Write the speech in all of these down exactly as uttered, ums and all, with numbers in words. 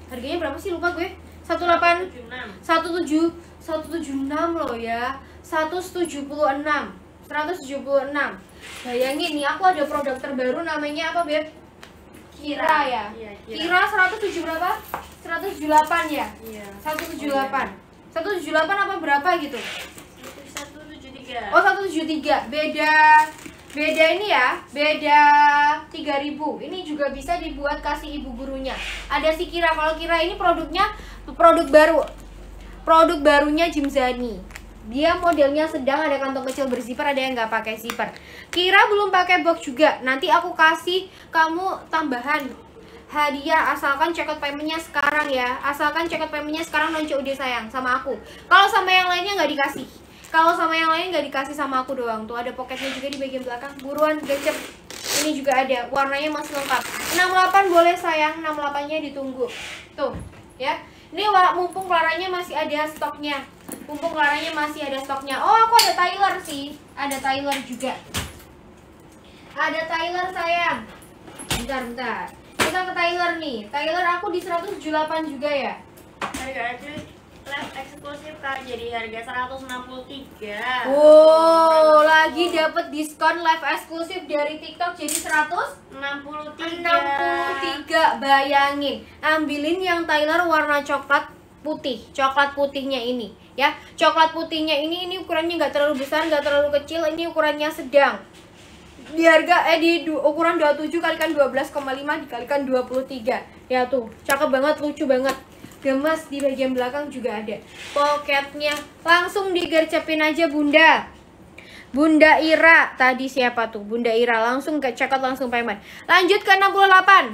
Harganya berapa sih, lupa gue. Seratus tujuh puluh enam loh ya. Seratus tujuh puluh enam. Seratus tujuh puluh enam. Bayangin nih, aku ada produk terbaru namanya apa, Beb? Kira ya. Iya, Kira. Kira seratus tujuh berapa? seratus tujuh puluh delapan ya? Iya. seratus tujuh puluh delapan. seratus tujuh puluh delapan apa berapa gitu? seratus tujuh puluh tiga. Oh, seratus tujuh puluh tiga. Beda beda ini ya. Beda tiga ribu. Ini juga bisa dibuat kasih ibu gurunya. Ada si Kira. Kalau Kira ini produknya produk baru. Produk barunya Jimzani. Dia modelnya sedang, ada kantong kecil berzipper, ada yang nggak pakai zipper. Kira belum pakai box juga. Nanti aku kasih kamu tambahan hadiah asalkan check out paymentnya sekarang ya. Asalkan check out paymentnya sekarang non C O D sayang sama aku. Kalau sama yang lainnya nggak dikasih. Kalau sama yang lain nggak dikasih sama aku doang. Tuh ada poketnya juga di bagian belakang. Buruan gercep. Ini juga ada. Warnanya masih lengkap. enam puluh delapan boleh sayang. enam puluh delapan-nya ditunggu. Tuh ya. Ini mumpung Claranya masih ada stoknya. Mumpung Claranya masih ada stoknya. Oh, aku ada Tyler sih. Ada Tyler juga. Ada Tyler sayang. Bentar, bentar. Kita ke Tyler nih. Tyler aku di seratus tujuh puluh delapan juga ya. Harga live eksklusif Kak, jadi harga seratus enam puluh tiga. Wow, lagi dapat diskon live eksklusif dari TikTok jadi seratus enam puluh tiga. Bayangin, ambilin yang Tyler warna coklat putih, coklat putihnya ini ya. Coklat putihnya ini ini ukurannya nggak terlalu besar, nggak terlalu kecil, ini ukurannya sedang. Di harga eh di du, ukuran dua puluh tujuh kalikan dua belas koma lima dikalikan dua puluh tiga. Ya tuh, cakep banget, lucu banget. Gemas, di bagian belakang juga ada poketnya. Langsung digercepin aja Bunda. Bunda Ira, tadi siapa tuh? Bunda Ira, langsung ke check out, langsung payment. Lanjut ke enam puluh delapan.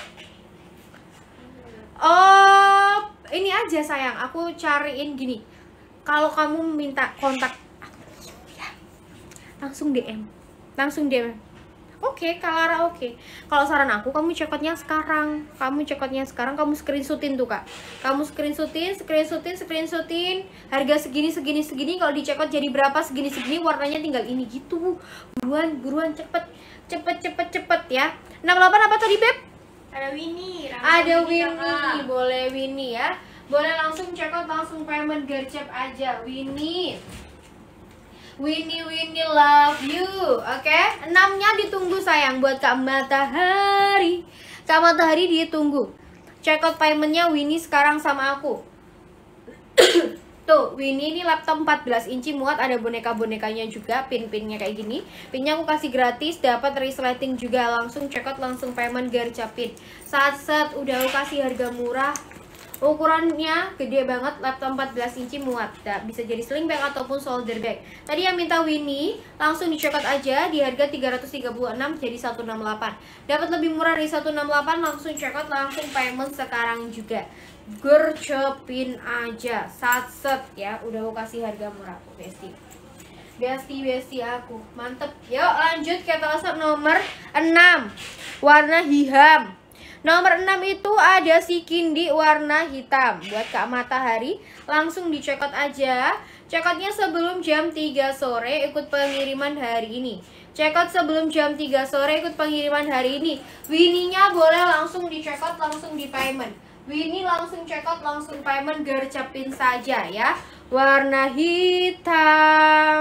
Oh, ini aja sayang, aku cariin gini. Kalau kamu minta kontak ya, langsung D M. Langsung D M. Oke, okay, Kalara oke. Okay. Kalau saran aku, kamu check out-nya sekarang. Kamu check out-nya sekarang, kamu screenshotin tuh, Kak. Kamu screenshotin, screenshotin, screenshotin. Harga segini, segini, segini. Kalau di check out jadi berapa, segini, segini. Warnanya tinggal ini gitu. Buruan, buruan, cepet. Cepet, cepet, cepet ya. enam puluh delapan apa tadi, Beb? Ada Winnie. Ada Winnie. Boleh Winnie ya. Boleh langsung check out, langsung payment gercep aja. Winnie. Winnie, Winnie love you. Oke, okay? enamnya ditunggu sayang buat Kak Matahari. Kak Matahari ditunggu. Check out paymentnya Winnie sekarang sama aku. Tuh, Winnie ini laptop empat belas inci muat, ada boneka-bonekanya juga, pin-pinnya kayak gini. Pinnya aku kasih gratis, dapat resleting juga. Langsung check out, langsung payment gercepin. Saat-saat udah aku kasih harga murah. Ukurannya gede banget, laptop empat belas inci muat. Nah, bisa jadi sling bag ataupun shoulder bag. Tadi yang minta Winnie, langsung di check out aja di harga tiga ratus tiga puluh enam jadi seratus enam puluh delapan. Dapat lebih murah dari seratus enam puluh delapan, langsung check out, langsung payment sekarang juga. Gercepin aja, sat-set ya. Udah aku kasih harga murah aku, Besti. Besti, Besti aku. Mantep. Yuk lanjut ke etalase nomor enam. Warna hiham. Nomor enam itu ada si Kindi warna hitam. Buat Kak Matahari, langsung di check out aja. Check outnya sebelum jam tiga sore ikut pengiriman hari ini. Check out sebelum jam tiga sore ikut pengiriman hari ini. Winnie-nya boleh langsung di check out, langsung di payment. Winnie langsung check out, langsung payment, gercepin saja ya. Warna hitam.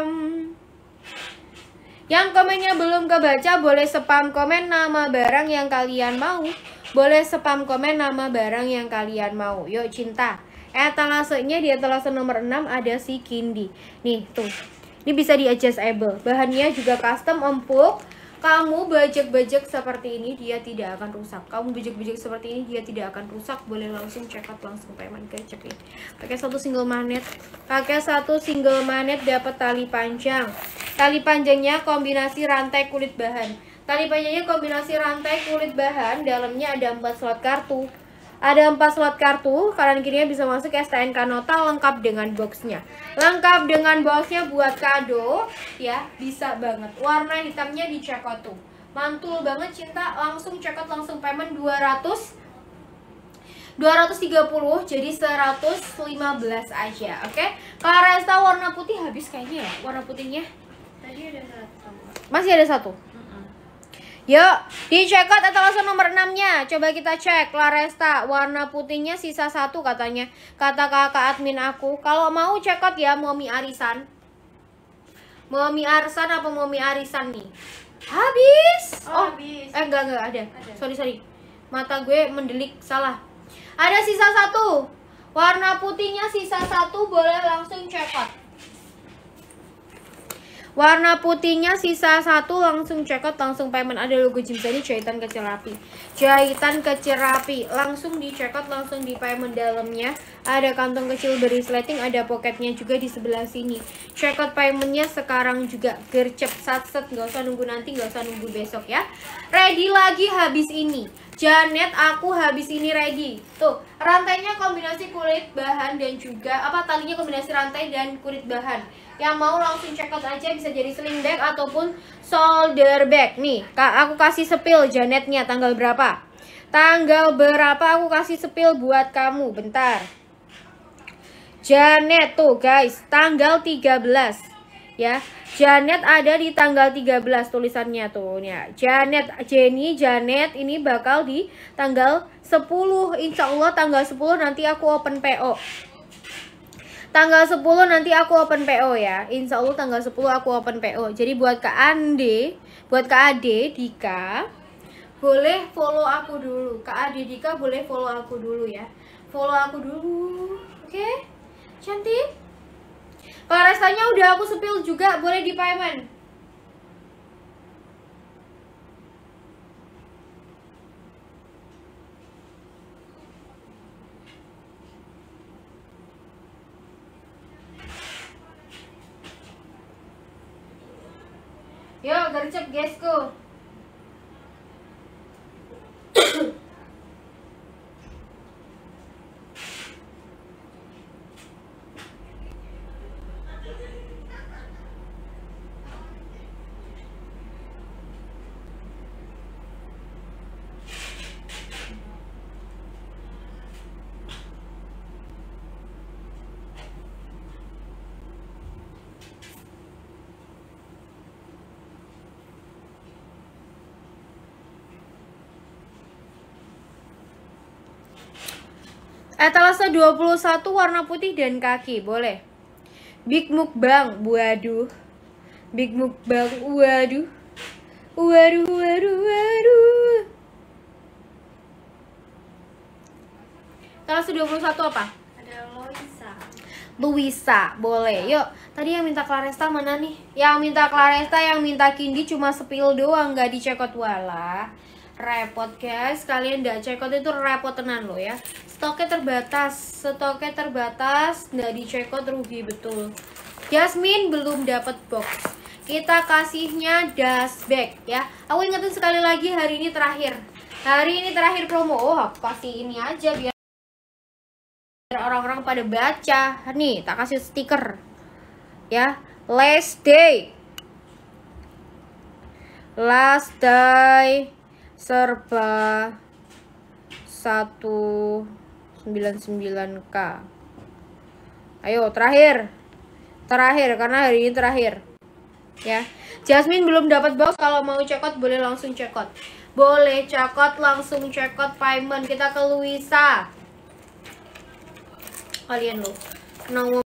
Yang komennya belum kebaca boleh spam komen nama barang yang kalian mau. Boleh spam komen nama barang yang kalian mau. Yuk cinta. Etalasenya di etalase nomor enam ada si Kindi. Nih tuh. Ini bisa di adjustable. Bahannya juga custom, empuk. Kamu bajak-bajak seperti ini dia tidak akan rusak. Kamu bajak-bajak seperti ini dia tidak akan rusak. Boleh langsung check out, langsung payment gercepin. Pakai satu single magnet. Pakai satu single magnet dapat tali panjang. Tali panjangnya kombinasi rantai kulit bahan. Tali panjangnya kombinasi rantai kulit bahan. Dalamnya ada empat slot kartu. Ada empat slot kartu. Kanan kirinya bisa masuk S T N K Nota lengkap dengan boxnya. Lengkap dengan boxnya buat kado. Ya, bisa banget. Warna hitamnya di check out tuh. Mantul banget cinta. Langsung check out, langsung payment dua ratus. dua ratus tiga puluh jadi seratus lima belas aja. Oke. Okay? Kalau Resta warna putih habis kayaknya ya. Warna putihnya. Tadi ada satu. Masih ada satu. Yuk, di checkout etalase nomor enam-nya. Coba kita cek. Laresta, warna putihnya sisa satu katanya. Kata kakak admin aku. Kalau mau checkout ya, mau mie arisan. Mau mie arisan apa mau mie arisan nih? Habis. Oh, Oh, habis. eh enggak, enggak ada. Ada. Sorry, sorry. Mata gue mendelik, salah. Ada sisa satu. Warna putihnya sisa satu, boleh langsung checkout. Warna putihnya sisa satu, langsung checkout, langsung payment. Ada logo Jimsani, jahitan kecil rapi. Jahitan kecil rapi, langsung di checkout, langsung di payment. Dalamnya ada kantong kecil berisleting, ada poketnya juga di sebelah sini. Checkout paymentnya sekarang juga, gercep, satset, nggak usah nunggu nanti, nggak usah nunggu besok ya. Ready lagi habis ini. Janet, aku habis ini ready. Tuh, rantainya kombinasi kulit bahan dan juga apa talinya kombinasi rantai dan kulit bahan. Yang mau langsung check out aja, bisa jadi sling bag ataupun shoulder bag. Nih, Kak, aku kasih sepil Janetnya tanggal berapa? Tanggal berapa aku kasih sepil buat kamu? Bentar. Janet tuh, guys, tanggal tiga belas. Ya, Janet ada di tanggal tiga belas tulisannya tuh ya. Janet, Jenny, Janet ini bakal di tanggal sepuluh. Insya Allah tanggal sepuluh nanti aku open P O. Tanggal sepuluh nanti aku open P O ya. Insya Allah tanggal sepuluh aku open P O. Jadi buat Kak Ande, buat Kak Ade, Dika, boleh follow aku dulu. Kak Ade, Dika boleh follow aku dulu ya. Follow aku dulu. Oke? Okay? Cantik. Kalau restanya udah aku sepil juga, boleh di payment. Yuk, gercep guysku. Etalase dua puluh satu warna putih dan kaki, boleh. Big mukbang, waduh. Big mukbang, waduh. Waduh, waduh, waduh. Etalase dua puluh satu apa? Ada Loisa. Luisa, boleh. Yuk, tadi yang minta Claresta mana nih? Yang minta Claresta, yang minta Kindi cuma sepil doang, nggak dicekot. Wala. Repot guys, kalian nggak cekot itu repot tenan loh ya. Stoknya terbatas, stoknya terbatas, nggak dicekot rugi betul. Jasmine belum dapat box, kita kasihnya dust bag ya. Aku ingetin sekali lagi, hari ini terakhir, hari ini terakhir promo. Oh, aku kasih ini aja biar orang-orang pada baca. Nih, tak kasih stiker ya. Last day, last day serba satu sembilan sembilan K. Ayo terakhir, terakhir karena hari ini terakhir ya. Jasmine belum dapat box, kalau mau cekot boleh langsung cekot, boleh cekot langsung cekot payment. Kita ke Luisa. Kalian loh,